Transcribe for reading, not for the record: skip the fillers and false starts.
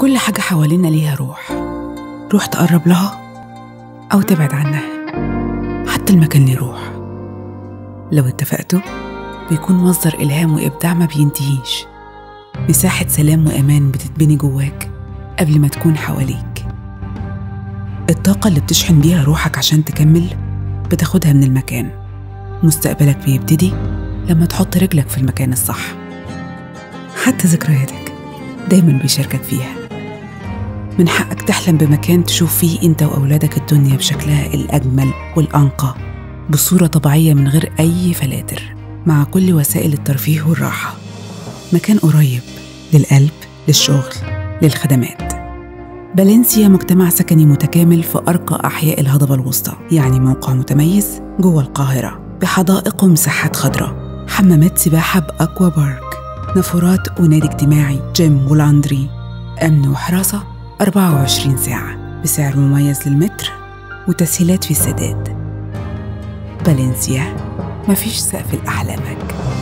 كل حاجة حوالينا ليها روح تقرب لها أو تبعد عنها. حتى المكان ليه روح، لو اتفقتوا بيكون مصدر إلهام وإبداع ما بينتهيش، مساحة سلام وأمان بتتبني جواك قبل ما تكون حواليك. الطاقة اللي بتشحن بيها روحك عشان تكمل بتاخدها من المكان. مستقبلك بيبتدي لما تحط رجلك في المكان الصح. حتى ذكرياتك دايما بيشاركك فيها. من حقك تحلم بمكان تشوف فيه انت وأولادك الدنيا بشكلها الأجمل والأنقى، بصورة طبيعية من غير أي فلاتر، مع كل وسائل الترفيه والراحة. مكان قريب للقلب، للشغل، للخدمات. بالنسيا مجتمع سكني متكامل في أرقى أحياء الهضبة الوسطى، يعني موقع متميز جوه القاهرة، بحدائق ومساحات خضراء، حمامات سباحة بأكوا بارك، نافورات ونادي اجتماعي، جيم ولاندري، أمن وحراسة 24 ساعة، بسعر مميز للمتر وتسهيلات في السداد. بالنسيا، مفيش سقف لأحلامك.